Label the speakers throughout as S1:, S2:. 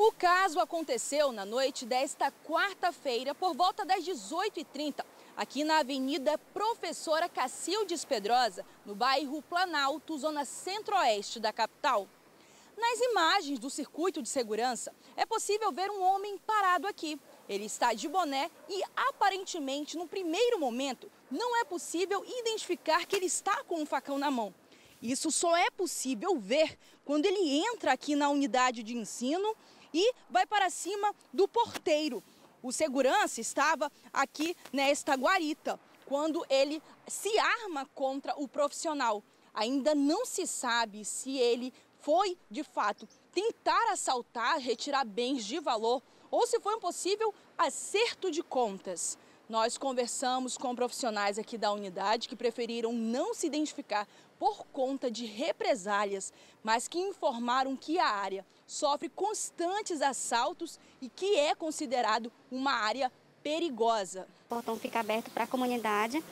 S1: O caso aconteceu na noite desta quarta-feira, por volta das 18h30, aqui na Avenida Professora Cacildes Pedrosa, no bairro Planalto, zona centro-oeste da capital. Nas imagens do circuito de segurança, é possível ver um homem parado aqui. Ele está de boné e, aparentemente, no primeiro momento, não é possível identificar que ele está com um facão na mão. Isso só é possível ver quando ele entra aqui na unidade de ensino e vai para cima do porteiro. O segurança estava aqui nesta guarita, quando ele se arma contra o profissional. Ainda não se sabe se ele foi, de fato, tentar assaltar, retirar bens de valor, ou se foi um possível acerto de contas. Nós conversamos com profissionais aqui da unidade que preferiram não se identificar por conta de represálias, mas que informaram que a área sofre constantes assaltos e que é considerado uma área perigosa.
S2: O portão fica aberto para a comunidade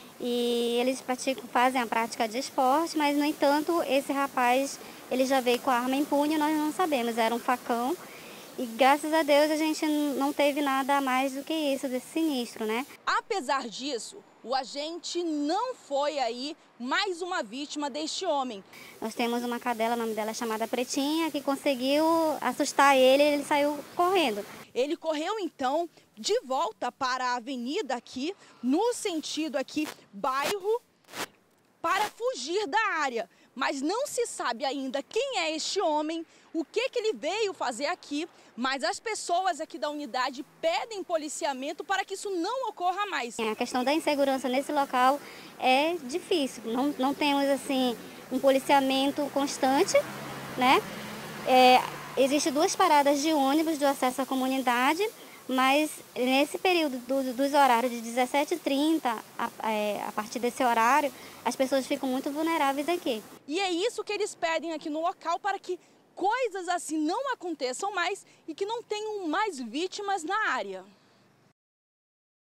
S2: e eles fazem a prática de esporte, mas, no entanto, esse rapaz ele já veio com a arma impune, nós não sabemos, era um facão. E graças a Deus a gente não teve nada a mais do que isso, desse sinistro, né?
S1: Apesar disso, o agente não foi aí mais uma vítima deste homem.
S2: Nós temos uma cadela, o nome dela é chamada Pretinha, que conseguiu assustar ele saiu correndo.
S1: Ele correu então de volta para a avenida aqui, no sentido aqui bairro, para fugir da área. Mas não se sabe ainda quem é este homem, o que ele veio fazer aqui, mas as pessoas aqui da unidade pedem policiamento para que isso não ocorra mais.
S2: A questão da insegurança nesse local é difícil, não temos assim um policiamento constante, né? Existem 2 paradas de ônibus do acesso à comunidade, mas nesse período dos horários de 17h30, a partir desse horário, as pessoas ficam muito vulneráveis aqui.
S1: E é isso que eles pedem aqui no local para que coisas assim não aconteçam mais e que não tenham mais vítimas na área.